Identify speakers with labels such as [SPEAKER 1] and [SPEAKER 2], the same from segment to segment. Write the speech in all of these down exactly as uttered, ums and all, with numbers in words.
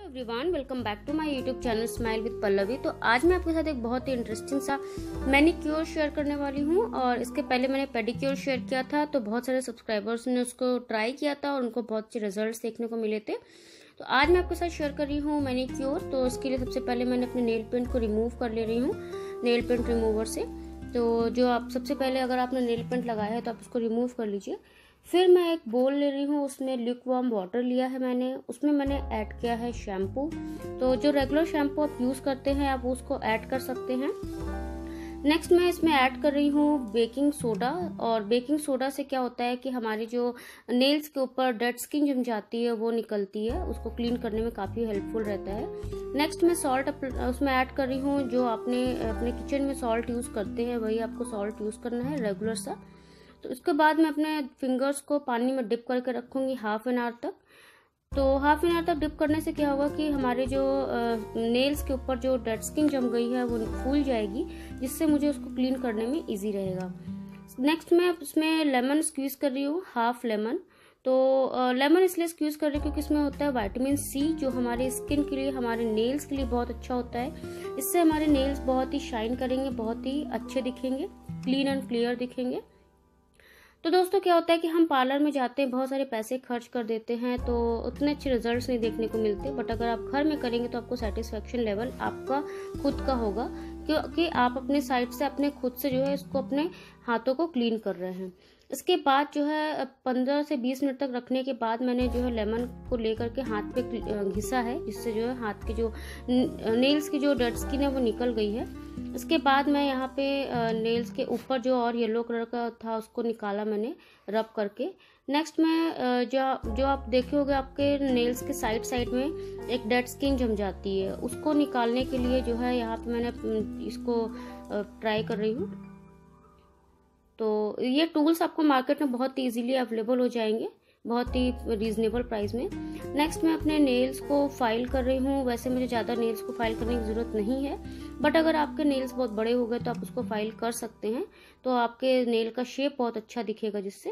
[SPEAKER 1] Everyone, welcome back to my YouTube channel smile with Pallavi. तो आज मैं आपके साथ एक बहुत ही इंटरेस्टिंग सा मैनिक्योर शेयर करने वाली हूँ। और इसके पहले मैंने पेडिक्योर शेयर किया था, तो बहुत सारे सब्सक्राइबर्स ने उसको ट्राई किया था और उनको बहुत अच्छे रिजल्ट्स देखने को मिले थे। तो आज मैं आपके साथ शेयर कर रही हूँ मैनिक्योर। तो इसके लिए सबसे पहले मैंने अपने नेल पेंट को रिमूव कर ले रही हूँ नेल पेंट रिमूवर से। तो जो आप सबसे पहले अगर आपने नेल पेंट लगाया है तो आप उसको रिमूव कर लीजिए। फिर मैं एक बोल ले रही हूँ, उसमें ल्यूकवार्म वाटर लिया है मैंने, उसमें मैंने ऐड किया है शैम्पू। तो जो रेगुलर शैम्पू आप यूज़ करते हैं आप उसको ऐड कर सकते हैं। नेक्स्ट मैं इसमें ऐड कर रही हूँ बेकिंग सोडा। और बेकिंग सोडा से क्या होता है कि हमारी जो नेल्स के ऊपर डेड स्किन जम जाती है वो निकलती है, उसको क्लीन करने में काफ़ी हेल्पफुल रहता है। नेक्स्ट मैं सॉल्ट उसमें ऐड कर रही हूँ। जो आपने अपने किचन में सॉल्ट यूज़ करते हैं वही आपको सॉल्ट यूज़ करना है रेगुलर सा। तो इसके बाद मैं अपने फिंगर्स को पानी में डिप करके रखूँगी हाफ एन आवर तक। तो हाफ एन आवर तक डिप करने से क्या होगा कि हमारे जो नेल्स के ऊपर जो डेड स्किन जम गई है वो फूल जाएगी, जिससे मुझे उसको क्लीन करने में इजी रहेगा। नेक्स्ट मैं इसमें लेमन स्क्वीज कर रही हूँ, हाफ लेमन। तो लेमन इसलिए स्क्वीज कर रही हूँ क्योंकि इसमें होता है विटामिन सी, जो हमारे स्किन के लिए, हमारे नेल्स के लिए बहुत अच्छा होता है। इससे हमारे नेल्स बहुत ही शाइन करेंगे, बहुत ही अच्छे दिखेंगे, क्लीन एंड क्लियर दिखेंगे। तो दोस्तों क्या होता है कि हम पार्लर में जाते हैं, बहुत सारे पैसे खर्च कर देते हैं, तो उतने अच्छे रिजल्ट्स नहीं देखने को मिलते। बट अगर आप घर में करेंगे तो आपको सेटिस्फेक्शन लेवल आपका खुद का होगा, क्योंकि आप अपने साइड से अपने खुद से जो है इसको अपने हाथों को क्लीन कर रहे हैं। इसके बाद जो है पंद्रह से बीस मिनट तक रखने के बाद मैंने जो है लेमन को लेकर के हाथ पे घिसा है, जिससे जो है हाथ के जो नेल्स की जो डेड स्किन है वो निकल गई है। इसके बाद मैं यहाँ पे नेल्स के ऊपर जो और येलो कलर का था उसको निकाला मैंने रब करके। नेक्स्ट मैं जो जो आप देखे होंगे आपके नेल्स के साइड साइड में एक डेड स्किन जम जाती है, उसको निकालने के लिए जो है यहाँ पे मैंने इसको ट्राई कर रही हूँ। तो ये टूल्स आपको मार्केट में बहुत इजीली अवेलेबल हो जाएंगे, बहुत ही रीजनेबल प्राइस में। नेक्स्ट मैं अपने नेल्स को फाइल कर रही हूँ। वैसे मुझे ज़्यादा नेल्स को फाइल करने की ज़रूरत नहीं है, बट अगर आपके नेल्स बहुत बड़े हो गए तो आप उसको फाइल कर सकते हैं, तो आपके नेल का शेप बहुत अच्छा दिखेगा जिससे।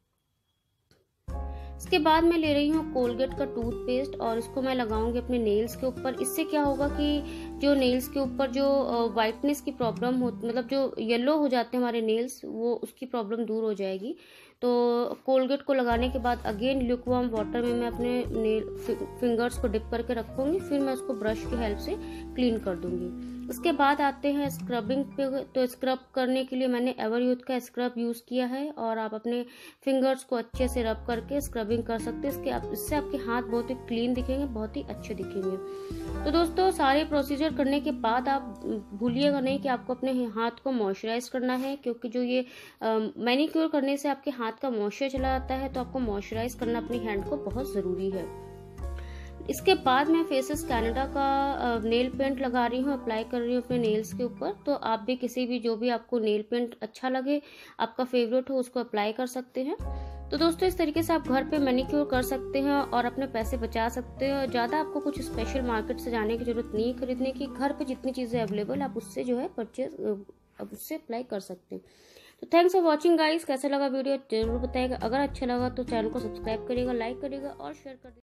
[SPEAKER 1] इसके बाद मैं ले रही हूँ कोलगेट का टूथपेस्ट और इसको मैं लगाऊंगी अपने नेल्स के ऊपर। इससे क्या होगा कि जो नेल्स के ऊपर जो वाइटनेस की प्रॉब्लम हो, मतलब जो येलो हो जाते हैं हमारे नेल्स, वो उसकी प्रॉब्लम दूर हो जाएगी। तो कोलगेट को लगाने के बाद अगेन ल्यूकवार्म वाटर में मैं अपने नेल फिंगर्स को डिप करके रखूंगी, फिर मैं उसको ब्रश की हेल्प से क्लीन कर दूंगी। इसके बाद आते हैं स्क्रबिंग पे। तो स्क्रब करने के लिए मैंने एवरयूथ का स्क्रब यूज़ किया है, और आप अपने फिंगर्स को अच्छे से रब करके स्क्रबिंग कर सकते हैं। इसके आप इससे आपके हाथ बहुत ही क्लीन दिखेंगे, बहुत ही अच्छे दिखेंगे। तो दोस्तों सारे प्रोसीजर करने के बाद आप भूलिएगा नहीं कि आपको अपने हाथ को मॉइस्चराइज करना है, क्योंकि जो ये मैनिक्योर करने से आपके हाथ का मॉइस्चर चला जाता है, तो आपको मॉइस्चराइज करना अपने हैंड को बहुत ज़रूरी है। इसके बाद मैं फेसेस कैनेडा का नेल पेंट लगा रही हूँ, अप्लाई कर रही हूँ अपने नेल्स के ऊपर। तो आप भी किसी भी जो भी आपको नेल पेंट अच्छा लगे, आपका फेवरेट हो, उसको अप्लाई कर सकते हैं। तो दोस्तों इस तरीके से आप घर पे मैनिक्योर कर सकते हैं और अपने पैसे बचा सकते हैं। ज़्यादा आपको कुछ स्पेशल मार्केट से जाने की जरूरत नहीं है खरीदने की। घर पे जितनी चीज़ें अवेलेबल आप उससे जो है परचेज आप उससे अप्लाई कर सकते हैं। तो थैंक्स फॉर वॉचिंग गाइस। कैसा लगा वीडियो जरूर बताइएगा। अगर अच्छा लगा तो चैनल को सब्सक्राइब करिएगा, लाइक करिएगा और शेयर कर